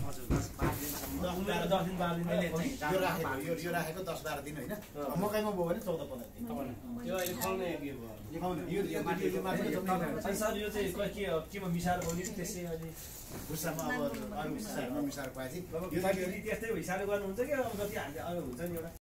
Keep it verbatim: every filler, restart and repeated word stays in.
हजुर दस बाह्र दिनसम्म दस दिन बाह्र दिन यो राखेको यो यो राखेको दस बाह्र दिन होइन मकैमा भयो भने चौध पन्ध्र दिन त्यो अहिले खुवाउने के भयो यो यो माथिको माथिको सर यो चाहिँ के केमा मिसाएर गर्ने कि त्यसै अहिले भुसामा अब अरू भुसाहरूमा मिसाएर खुवाएपछि यो त्यस्तै हिसाबले गर्नुहुन्छ कि अब जति हाल्छ अब हुन्छ नि एउटा